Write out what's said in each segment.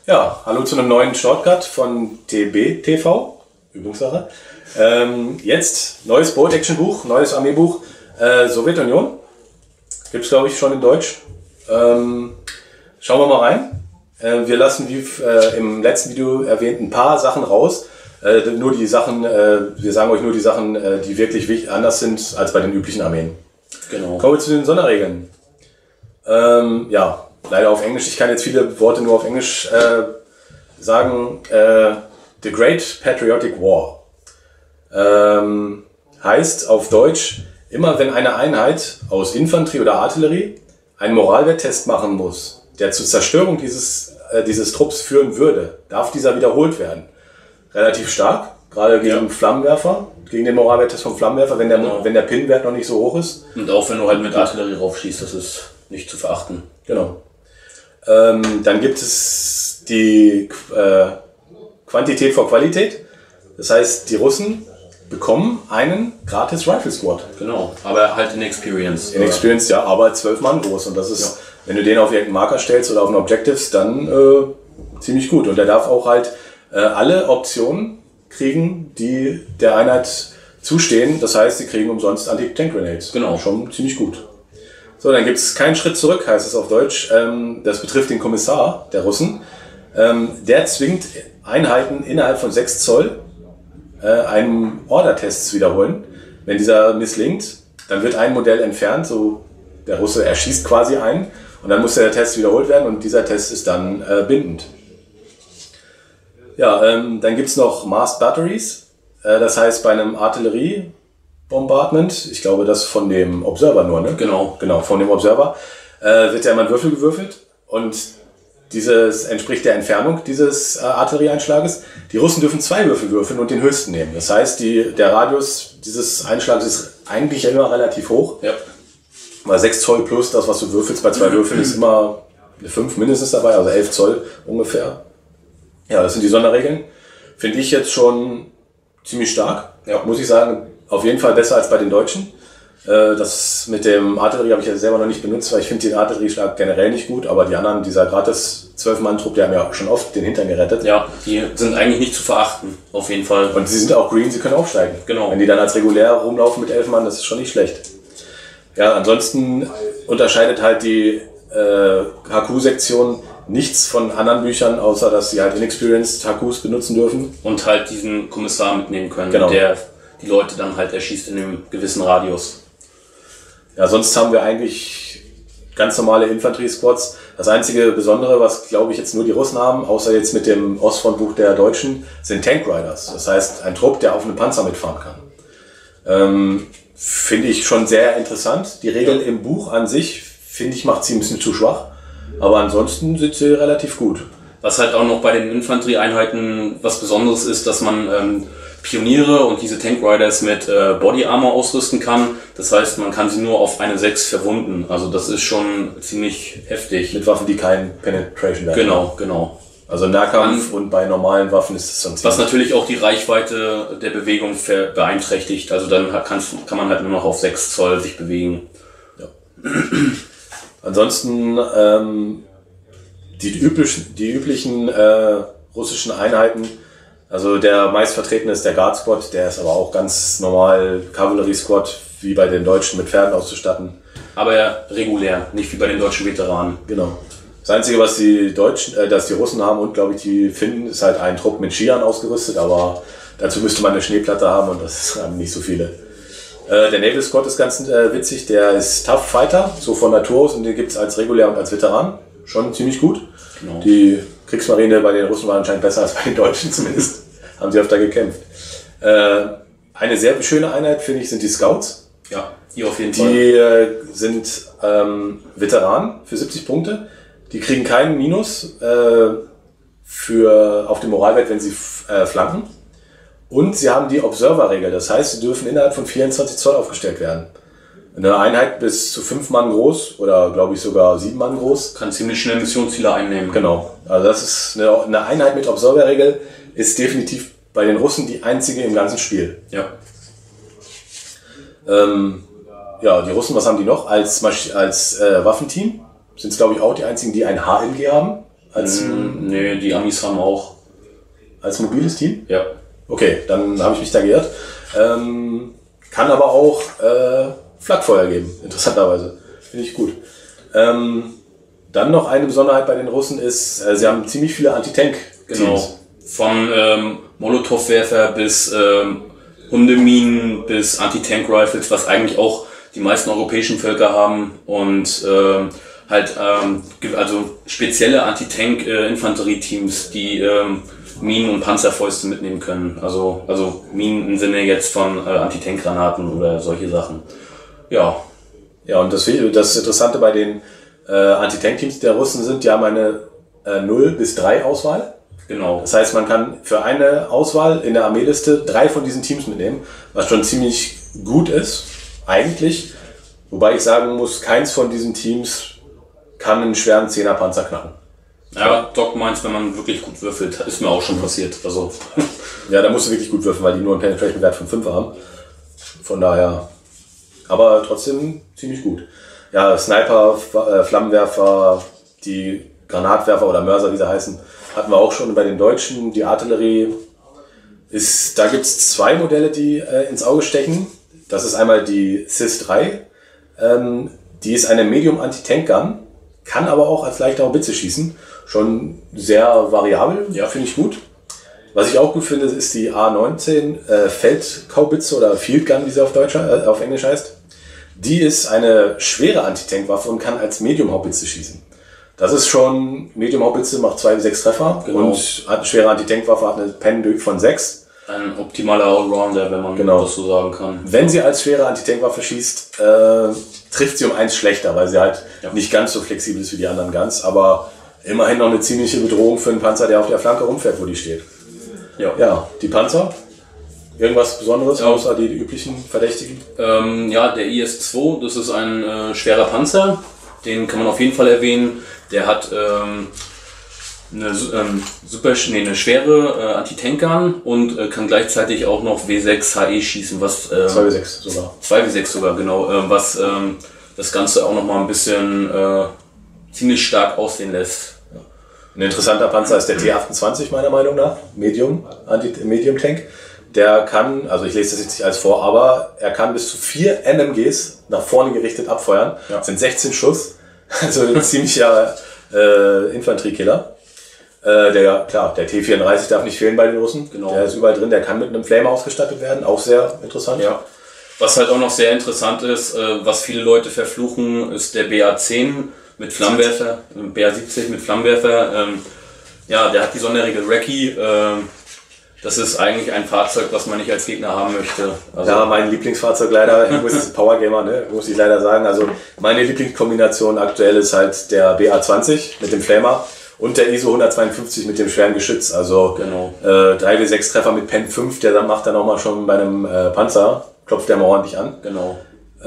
Ja, hallo zu einem neuen Shortcut von TB TV, Übungssache. Jetzt neues Bolt-Action-Buch, neues Armeebuch, Sowjetunion. Gibt es, glaube ich, schon in Deutsch. Schauen wir mal rein. Wir lassen, wie im letzten Video erwähnt, ein paar Sachen raus. Nur die Sachen, wir sagen euch nur die Sachen, die wirklich anders sind als bei den üblichen Armeen. Genau. Kommen wir zu den Sonderregeln. Ja, leider auf Englisch. Ich kann jetzt viele Worte nur auf Englisch sagen. The Great Patriotic War heißt auf Deutsch, immer wenn eine Einheit aus Infanterie oder Artillerie einen Moralwerttest machen muss, der zur Zerstörung dieses Trupps führen würde, darf dieser wiederholt werden. Relativ stark, gerade gegen Flammenwerfer, gegen den Moralwerttest vom Flammenwerfer, wenn der Pin-Wert noch nicht so hoch ist. Und auch wenn du halt mit Artillerie raufschießt, das ist nicht zu verachten. Genau. Dann gibt es die Quantität vor Qualität. Das heißt, die Russen bekommen einen gratis Rifle Squad. Genau, aber halt in Experience. In Experience, ja, aber 12 Mann groß. Und das ist, wenn du den auf irgendeinen Marker stellst oder auf einen Objectives, dann ziemlich gut. Und der darf auch halt alle Optionen kriegen, die der Einheit zustehen. Das heißt, sie kriegen umsonst Anti-Tank-Grenades. Genau. Schon ziemlich gut. So, dann gibt es keinen Schritt zurück, heißt es auf Deutsch. Das betrifft den Kommissar der Russen. Der zwingt Einheiten innerhalb von 6 Zoll einen Order-Test zu wiederholen. Wenn dieser misslingt, dann wird ein Modell entfernt, so der Russe erschießt quasi einen und dann muss der Test wiederholt werden und dieser Test ist dann bindend. Ja, dann gibt es noch Masked Batteries, das heißt bei einem Artillerie-Bombardment, ich glaube das von dem Observer nur, ne? Genau, von dem Observer, wird ja immer ein Würfel gewürfelt und dieses entspricht der Entfernung dieses Artillerieeinschlages. Die Russen dürfen 2 Würfel würfeln und den höchsten nehmen. Das heißt, der Radius dieses Einschlages ist eigentlich ja immer relativ hoch. Ja. Weil 6 Zoll plus das, was du würfelst bei 2 Würfeln, ist immer eine 5 mindestens dabei, also 11 Zoll ungefähr. Ja, das sind die Sonderregeln. Finde ich jetzt schon ziemlich stark. Ja. Muss ich sagen, auf jeden Fall besser als bei den Deutschen. Das mit dem Artillerie habe ich ja selber noch nicht benutzt, weil ich finde den Artillerieschlag generell nicht gut, aber die anderen, dieser gratis 12-Mann-Trupp, die haben ja schon oft den Hintern gerettet. Ja, die sind eigentlich nicht zu verachten, auf jeden Fall. Und sie sind auch green, sie können aufsteigen. Genau. Wenn die dann als regulär rumlaufen mit 11 Mann, das ist schon nicht schlecht. Ja, ansonsten unterscheidet halt die HQ-Sektion nichts von anderen Büchern, außer dass sie halt inexperienced HQs benutzen dürfen. Und halt diesen Kommissar mitnehmen können, genau, der die Leute dann halt erschießt in einem gewissen Radius. Ja, sonst haben wir eigentlich ganz normale Infanterie-Squads. Das einzige Besondere, was glaube ich jetzt nur die Russen haben, außer jetzt mit dem Ostfrontbuch der Deutschen, sind Tank Riders. Das heißt, ein Trupp, der auf einem Panzer mitfahren kann. Finde ich schon sehr interessant. Die Regel im Buch an sich, finde ich, macht sie ein bisschen zu schwach. Aber ansonsten sind sie relativ gut. Was halt auch noch bei den Infanterieeinheiten was Besonderes ist, dass man Pioniere und diese Tank Riders mit Body Armor ausrüsten kann. Das heißt, man kann sie nur auf eine 6 verwunden. Also das ist schon ziemlich heftig. Mit Waffen, die keinen Penetration haben. Genau. Also Nahkampf und bei normalen Waffen ist es sonst. Was natürlich auch die Reichweite der Bewegung beeinträchtigt. Also dann kann man halt nur noch auf 6 Zoll sich bewegen. Ja. Ansonsten die üblichen russischen Einheiten. Also der meistvertretene ist der Guard Squad, der ist aber auch ganz normal Cavalry Squad, wie bei den Deutschen mit Pferden auszustatten. Aber ja, regulär, nicht wie bei den deutschen Veteranen. Genau. Das Einzige, was die Russen haben und glaube ich die Finnen, ist halt ein Trupp mit Skiern ausgerüstet, aber dazu müsste man eine Schneeplatte haben und das haben nicht so viele. Der Naval Squad ist ganz witzig, der ist Tough Fighter, so von Natur aus, und den gibt es als regulär und als Veteran. Schon ziemlich gut. Genau. Die Kriegsmarine bei den Russen war anscheinend besser als bei den Deutschen zumindest. Haben sie öfter gekämpft. Eine sehr schöne Einheit, finde ich, sind die Scouts. Ja, die auf jeden Fall. Die sind Veteranen für 70 Punkte. Die kriegen keinen Minus auf den Moralwert, wenn sie flanken. Und sie haben die Observer-Regel. Das heißt, sie dürfen innerhalb von 24 Zoll aufgestellt werden. Eine Einheit bis zu 5 Mann groß oder glaube ich sogar 7 Mann groß. Kann ziemlich schnell Missionsziele einnehmen. Genau. Also das ist eine Einheit mit Observer-Regel, ist definitiv bei den Russen die einzige im ganzen Spiel. Ja. Ja, die Russen, was haben die noch? Als Waffenteam sind es glaube ich auch die einzigen, die ein HMG haben. Nee, die Amis haben auch. Als mobiles Team? Ja. Okay, dann habe ich mich da geirrt. Kann aber auch Flakfeuer geben, interessanterweise. Finde ich gut. Dann noch eine Besonderheit bei den Russen ist, sie haben ziemlich viele Anti-Tank-Teams. Genau. Von Molotow-Werfer bis Hundeminen bis Anti-Tank-Rifles, was eigentlich auch die meisten europäischen Völker haben und also spezielle Anti-Tank-Infanterieteams, die Minen und Panzerfäuste mitnehmen können. Also Minen im Sinne jetzt von Anti-Tank-Granaten oder solche Sachen. Ja. Ja, und das Interessante bei den Anti-Tank-Teams der Russen sind, die haben eine 0 bis 3 Auswahl. Genau. Das heißt, man kann für eine Auswahl in der Armeeliste 3 von diesen Teams mitnehmen, was schon ziemlich gut ist, eigentlich. Wobei ich sagen muss, keins von diesen Teams kann einen schweren 10er Panzer knacken. Ja, Doc meint, wenn man wirklich gut würfelt, ist mir auch schon passiert. Also. Ja, da musst du wirklich gut würfeln, weil die nur einen Penetration-Wert von 5 haben. Von daher, aber trotzdem ziemlich gut. Ja, Sniper, Flammenwerfer, die Granatwerfer oder Mörser, wie sie heißen, hatten wir auch schon bei den Deutschen. Die Artillerie da gibt es 2 Modelle, die ins Auge stechen. Das ist einmal die CIS-3. Die ist eine Medium Anti-Tank-Gun, kann aber auch als leichte Haubitze schießen. Schon sehr variabel, ja, finde ich gut. Was ich auch gut finde, ist die A19 Feldhaubitze oder Field Gun, wie sie auf Englisch heißt. Die ist eine schwere Anti-Tank-Waffe und kann als Medium-Haubitze schießen. Das ist schon, Medium-Haubitze macht 2 bis 6 Treffer, genau. Und eine schwere Anti-Tank-Waffe hat eine Pen von 6. Ein optimaler Allrounder, wenn man das so sagen kann. Wenn sie als schwere Anti-Tank-Waffe schießt, trifft sie um 1 schlechter, weil sie halt nicht ganz so flexibel ist wie die anderen Guns, aber immerhin noch eine ziemliche Bedrohung für einen Panzer, der auf der Flanke rumfährt, wo die steht. Ja, die Panzer. Irgendwas Besonderes, außer die üblichen Verdächtigen? Ja, der IS-2, das ist ein schwerer Panzer. Den kann man auf jeden Fall erwähnen. Der hat eine schwere Anti-Tank-Gun und kann gleichzeitig auch noch W6 HE schießen, was 2W6 sogar. 2W6 sogar, genau. Was das Ganze auch noch mal ein bisschen ziemlich stark aussehen lässt. Ein interessanter Panzer ist der T28 meiner Meinung nach, Medium Tank. Der kann, also ich lese das jetzt nicht als vor, aber er kann bis zu 4 NMGs nach vorne gerichtet abfeuern. Das sind 16 Schuss, also ein ziemlicher Infanteriekiller. Der T34 darf nicht fehlen bei den Russen. Genau. Der ist überall drin, der kann mit einem Flamer ausgestattet werden, auch sehr interessant. Ja. Was halt auch noch sehr interessant ist, was viele Leute verfluchen, ist der BA-10 mit Flammenwerfer, BA-70 mit Flammenwerfer. Der hat die Sonderregel Recce. Das ist eigentlich ein Fahrzeug, was man nicht als Gegner haben möchte. Also ja, mein Lieblingsfahrzeug leider, Power Gamer, ne, muss ich leider sagen. Also meine Lieblingskombination aktuell ist halt der BA-20 mit dem Flamer und der ISO 152 mit dem schweren Geschütz. Also 3W6 Treffer mit Pen 5, der macht dann auch mal schon bei einem Panzer, klopft der mal ordentlich an. Genau.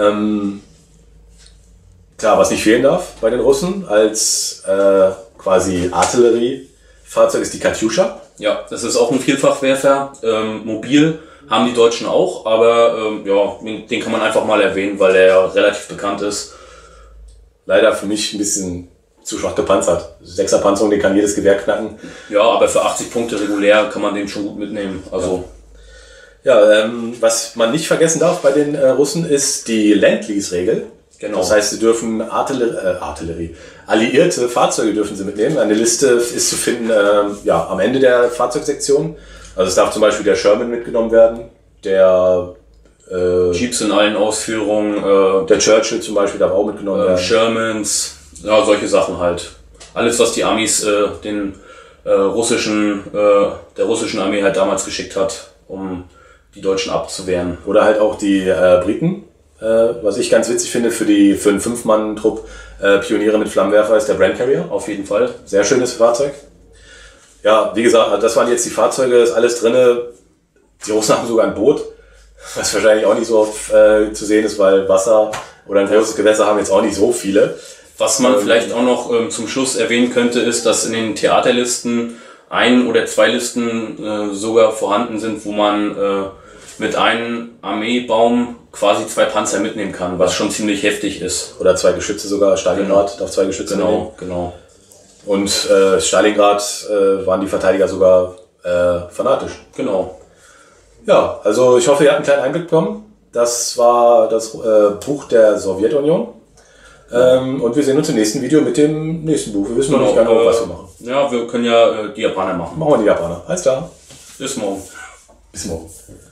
Klar, was nicht fehlen darf bei den Russen als quasi Artilleriefahrzeug ist die Katjuscha. Ja, das ist auch ein Vielfachwerfer, mobil, haben die Deutschen auch, aber den kann man einfach mal erwähnen, weil er ja relativ bekannt ist. Leider für mich ein bisschen zu schwach gepanzert. 6er Panzerung, den kann jedes Gewehr knacken. Ja, aber für 80 Punkte regulär kann man den schon gut mitnehmen. Also was man nicht vergessen darf bei den Russen ist die Lend-Lease-Regel. Genau. Das heißt, sie dürfen alliierte Fahrzeuge dürfen sie mitnehmen. Eine Liste ist zu finden am Ende der Fahrzeugsektion. Also es darf zum Beispiel der Sherman mitgenommen werden, der Jeeps in allen Ausführungen, der Churchill zum Beispiel darf auch mitgenommen werden. Shermans, ja, solche Sachen halt. Alles, was die Amis der russischen Armee halt damals geschickt hat, um die Deutschen abzuwehren. Oder halt auch die Briten. Was ich ganz witzig finde für einen 5-Mann-Trupp Pioniere mit Flammenwerfer ist der Brand Carrier. Auf jeden Fall. Sehr schönes Fahrzeug. Ja, wie gesagt, das waren jetzt die Fahrzeuge, ist alles drinne. Die Russen haben sogar ein Boot, was wahrscheinlich auch nicht so oft zu sehen ist, weil Wasser oder ein großes Gewässer haben jetzt auch nicht so viele. Was man vielleicht auch noch zum Schluss erwähnen könnte, ist, dass in den Theaterlisten 1 oder 2 Listen sogar vorhanden sind, wo man mit einem Armeebaum quasi 2 Panzer mitnehmen kann, was schon ziemlich heftig ist. Oder 2 Geschütze sogar, Stalingrad darf 2 Geschütze mitnehmen. Genau. Und Stalingrad waren die Verteidiger sogar fanatisch. Genau. Ja, also ich hoffe, ihr habt einen kleinen Einblick bekommen. Das war das Buch der Sowjetunion. Und wir sehen uns im nächsten Video mit dem nächsten Buch. Wir wissen noch nicht genau, was wir machen. Ja, wir können ja die Japaner machen. Machen wir die Japaner. Alles klar. Bis morgen. Bis morgen.